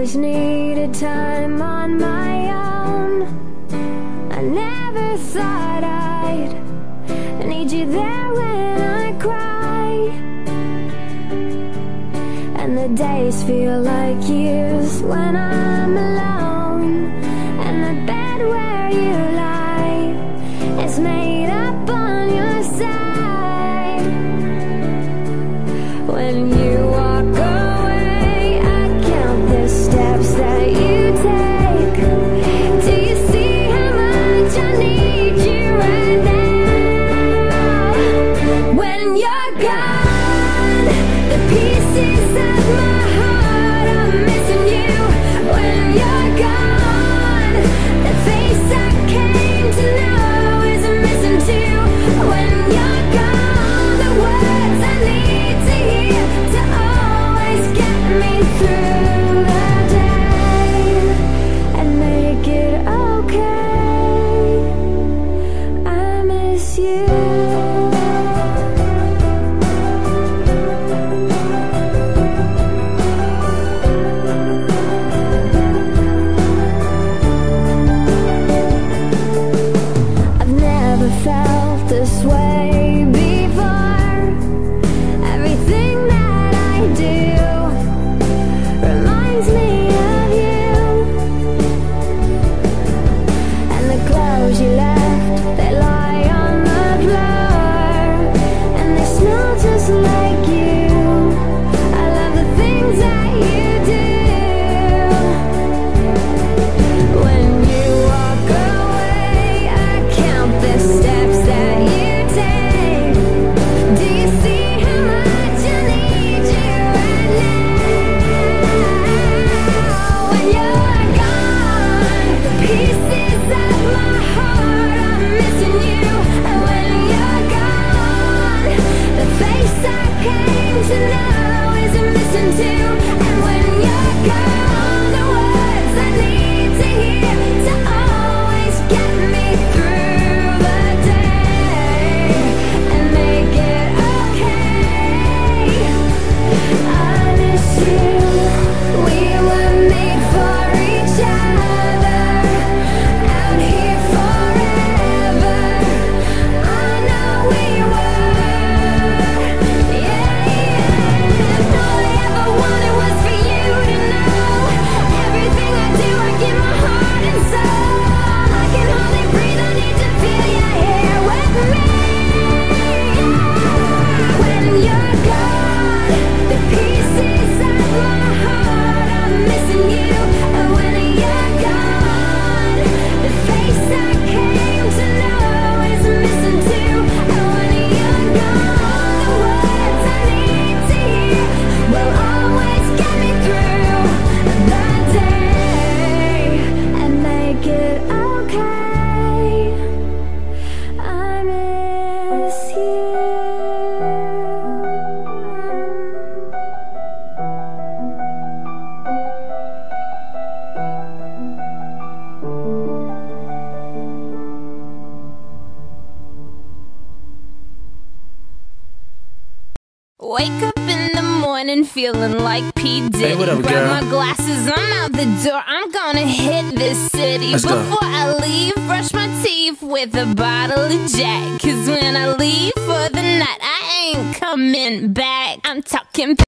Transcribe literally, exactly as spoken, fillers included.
always needed time on my own. I never thought I'd need you there when I cry, and the days feel like years when I'm alone. And the bed where you lie is made up on your side. When you walk away, I count the steps that you take. Do you see how much I need you right now? When you're gone, the pieces of my heart are missing you. When you're gone, the face I came to know is missing too. When you're gone, the words I need to hear to always get me through the day and make it okay. I miss you. I've never felt this way before. Everything that I do reminds me of you, and the clothes you left, they lie on the floor, and they smell just like you. I love the things that you do. When you walk away, I count the steps that you take. Do you see how much I need you right now? When you're gone, the pieces of my heart are missing you. And when you're gone, the face I came to know is missing too. And when you're gone, the words I need to hear to always get me through the day and make it okay. I miss you. We were made for each other, out here forever. I know we were. Yeah, yeah. All I ever wanted was for you to know. Everything I do, I give my heart and soul. I can hardly breathe, I need to feel you here with me. When you're gone, the pieces of my heart are missing you. And when you're gone, the face I came to know is missing too. And when you're gone, the words I need to hear will always get me through the day and make it okay. I miss you. Wake up in the morning feeling like P. Diddy. Hey, what up, Grab girl? my glasses, I'm out the door. I'm gonna hit this city. Let's go. Before I leave, brush my teeth with a bottle of Jack. Cause when I leave for the night, I ain't coming back. I'm talking